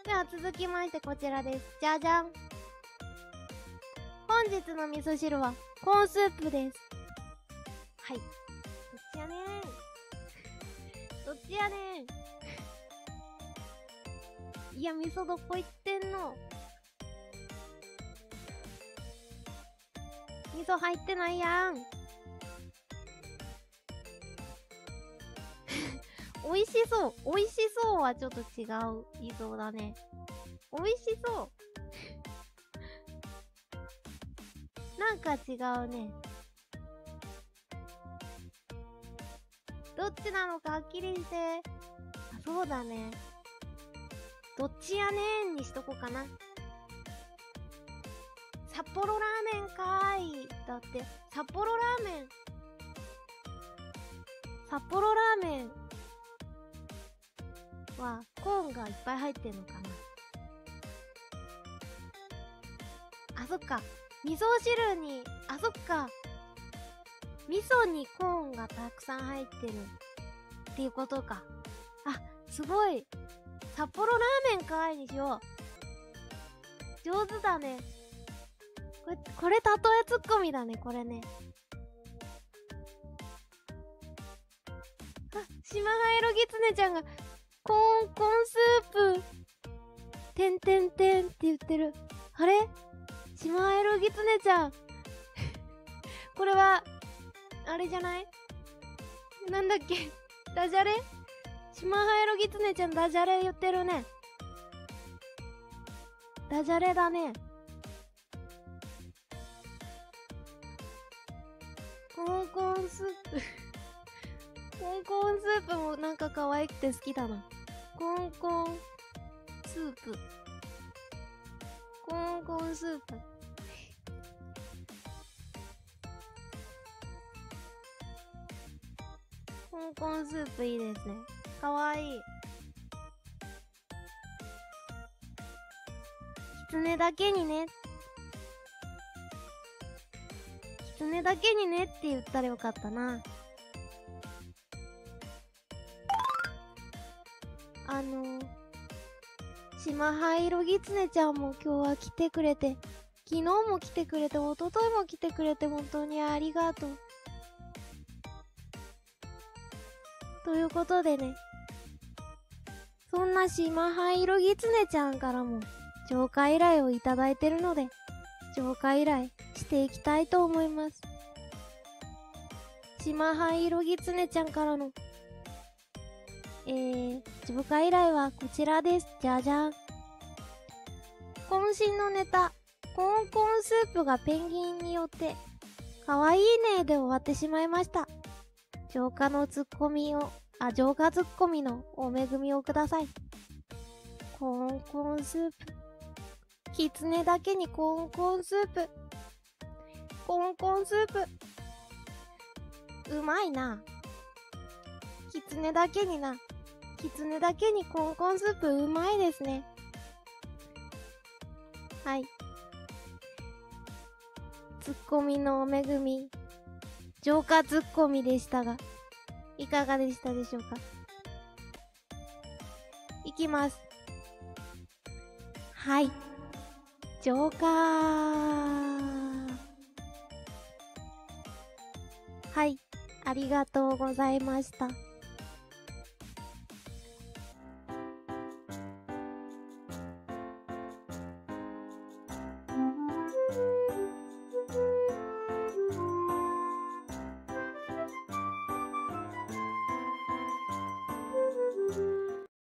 では続きましてこちらです。じゃじゃん。本日の味噌汁はコーンスープです。はい。どっちやねん。どっちやねん。いや、味噌どこ行ってんの。味噌入ってないやん。美味しそう。美味しそうはちょっと違う。いそうだね。美味しそう。なんか違うね。どっちなのかはっきりして。あ、そうだね。どっちやねんにしとこうかな。札幌ラーメンかーい。だって、札幌ラーメン。札幌ラーメンはコーンがいっぱい入ってんのかな。あ、そっか。味噌汁に、あ、そっか。味噌にコーンがたくさん入ってるっていうことか。あ、すごい。札幌ラーメンかーいにしよう。上手だね。これ例えツッコミだね、これね。あ、シマハエロギツネちゃんが、コーンスープ、てんてんてんって言ってる。あれシマハエロギツネちゃん。これは、あれじゃない？なんだっけ？ダジャレ？シマハエロギツネちゃんダジャレ言ってるね。ダジャレだね。コーンスープコーンスープもなんか可愛くて好きだな。コーンスープ。コーンスープ。コーンスープいいですね。かわいい。きつねだけにね。きつねだけにねって言ったらよかったな。シマハイロギツネちゃんも今日は来てくれて、昨日も来てくれて、一昨日も来てくれて本当にありがとう。ということでね、そんなシマハイロギツネちゃんからも浄化依頼をいただいてるので、浄化依頼していきたいと思います。シマハイロギツネちゃんからの浄化依頼はこちらです。じゃじゃん。渾身のネタ、コーンスープがペンギンによって、かわいいねで終わってしまいました。浄化ツッコミのお恵みをください。コーンスープ。キツネだけにコーンスープ。コーンスープ。うまいな。キツネだけにコーンスープうまいですね。はい。ツッコミのお恵み、浄化ツッコミでしたが、いかがでしたでしょうか。いきます。はい。浄化。はい。ありがとうございました。